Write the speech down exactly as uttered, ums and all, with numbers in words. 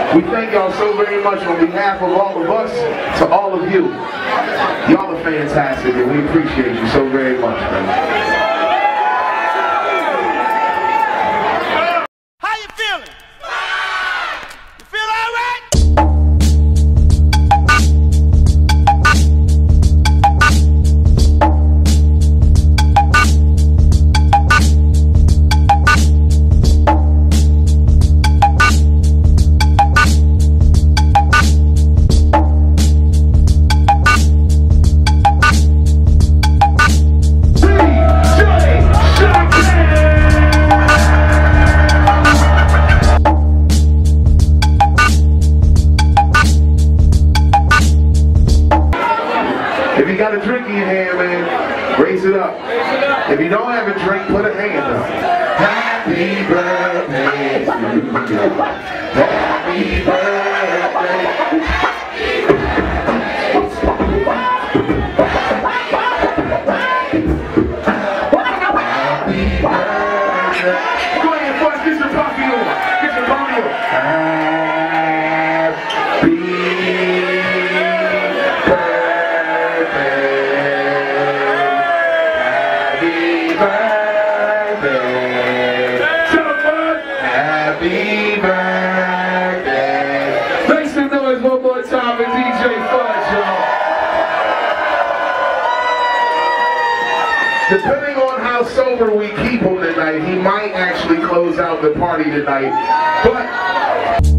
We thank y'all so very much on behalf of all of us to all of you. Y'all are fantastic and we appreciate you so very much, man. If you got a drink in your hand, man, raise it up. If you don't have a drink, put a hand up. Happy birthday to you. Happy birthday. Happy birthday. Go ahead, boys, get your coffee on. Get your coffee on. Happy Happy birthday. Make some noise one more time for D J Fudge, y'all. Depending on how sober we keep him tonight, he might actually close out the party tonight. But